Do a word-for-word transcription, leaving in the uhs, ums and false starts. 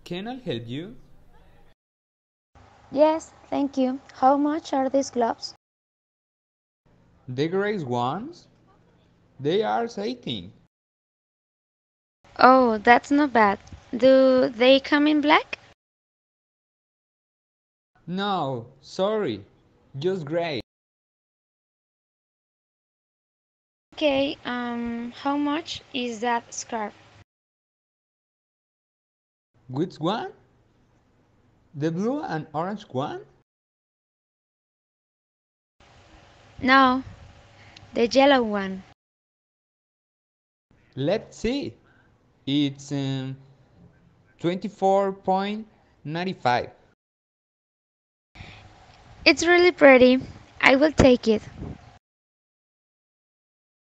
Can I help you? Yes, thank you. How much are these gloves? The gray ones? They are eighteen. Oh, that's not bad. Do they come in black? No, sorry. Just gray. Okay, um, how much is that scarf? Which one? The blue and orange one? No, the yellow one. Let's see. It's um, twenty-four ninety-five. It's really pretty. I will take it.